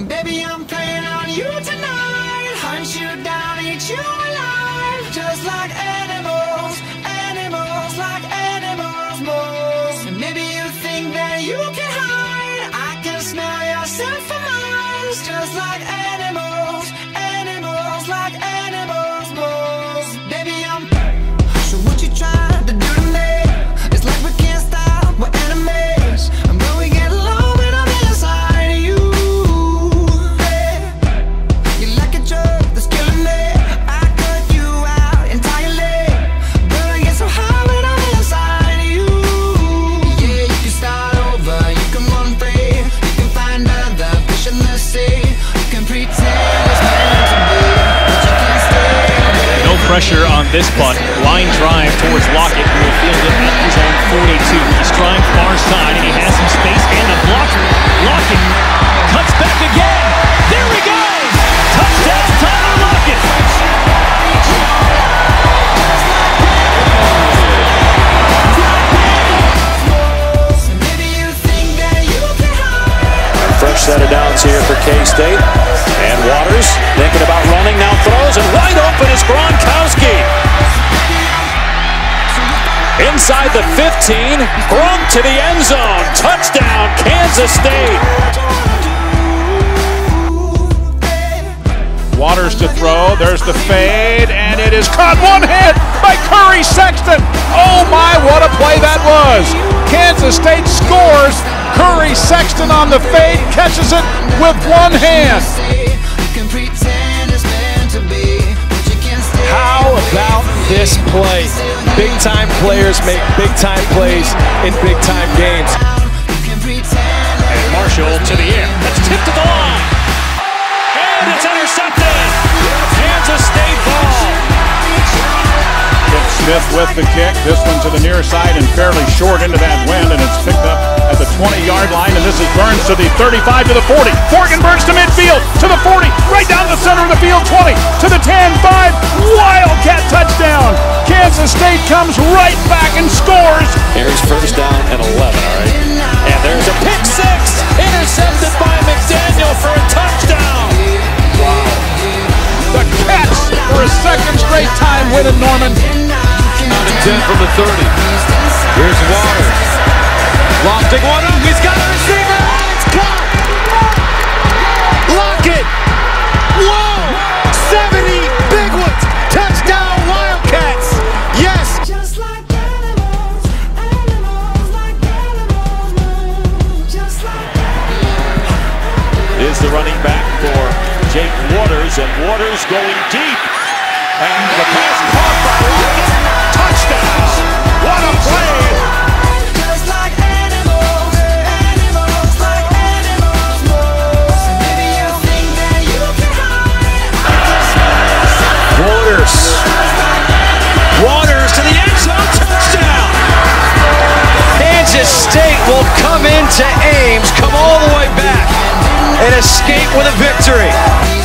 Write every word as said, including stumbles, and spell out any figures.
Baby, I'm playing on you tonight. Hunt you down, eat you alive. Just like animals, animals, like animals, moles. And maybe you think that you can hide. I can smell your scent for miles. Just like animals, animals, like animals, moles. Baby, I'm so what you trying to do to me? It's like we can't stop, we're enemies. And when we get low, when I'm inside you, hey, you like a drug that's killing me. I cut you out entirely, but I get so high when I'm inside you. Yeah, you can start over, you can run free, you can find other fish in the sea. You can pretend it's meant to be, but you can't stay. No pressure on this punt. Line drive towards Lockett, who will field it at his own forty-two. He's trying far side, and he has some space and a blocker. Lockett cuts back again. There he goes! Touchdown, Tyler Lockett! Fresh set of downs here for K-State. And Waters thinking about running, now throws, and wide open is Gronkowski. Inside the fifteen, Gronk to the end zone. Touchdown, Kansas State. Waters to throw, there's the fade, and it is caught one hit by Curry Sexton. Oh my, what a play that was. Kansas State scores. Curry Sexton on the fade, catches it with one hand. How about this play? Big time players make big time plays in big time games. And Marshall to the air. That's tipped to the line. And it's intercepted. Kansas State ball. Smith with the kick, this one to the near side and fairly short into that wind, and it's picked up at the twenty-yard line, and this is Burns to the thirty-five, to the forty. Forkenbergs to midfield, to the forty, right down the center of the field, twenty, to the ten, five, Wildcat touchdown. Kansas State comes right back and scores. Here's first down and eleven, all right. And there's a pick six, intercepted by McDaniel for a touchdown. Wow. The Cats for a second straight time win in Norman. ten from the thirty. Here's Waters. Lofting one up. He's got a receiver. It's caught. Lockett. Whoa. seventy big ones. Touchdown Wildcats. Yes. Just like animals, animals, like animals, just like animals. Is the running back for Jake Waters, and Waters going deep. And the pass caught by Lockett. Touchdown! What a play! Just like animals, animals, like animals, moles. Maybe you think that you can hide. Waters. Waters to the end zone. Touchdown! Kansas State will come into Ames, come all the way back, and escape with a victory.